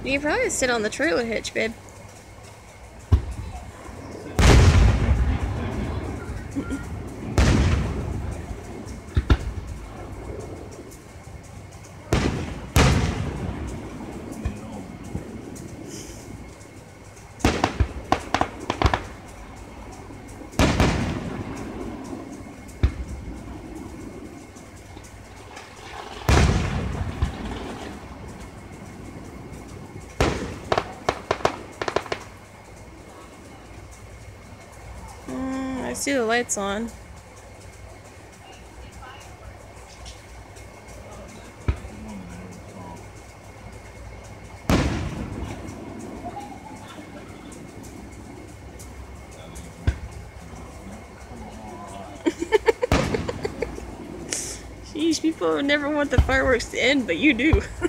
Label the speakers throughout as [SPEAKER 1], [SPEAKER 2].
[SPEAKER 1] You can probably sit on the trailer hitch, babe. I see the lights on. Sheesh, people never want the fireworks to end, but you do.
[SPEAKER 2] Just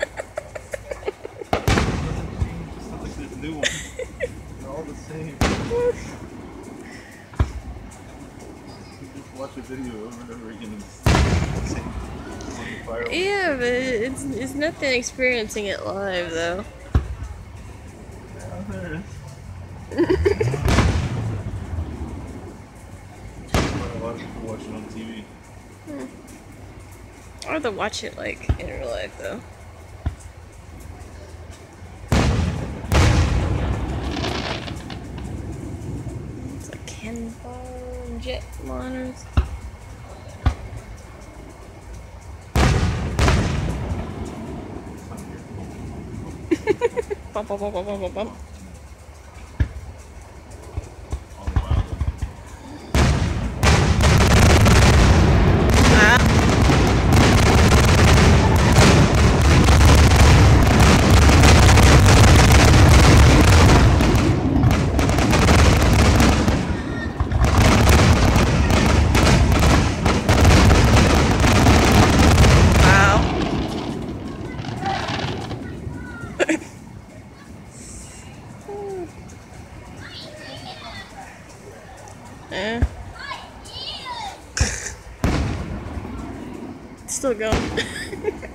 [SPEAKER 2] like this new one. They're all the same. Just watch a video over and over again and the same fireworks.
[SPEAKER 1] Yeah, but it's nothing experiencing it live though.
[SPEAKER 2] Yeah, there it is. A lot of people watch it on TV.
[SPEAKER 1] Or to watch it like in real life though. It's like cannonball and jet liners. Bump, bump, bump, bump, bump, bump. Eh. Still going.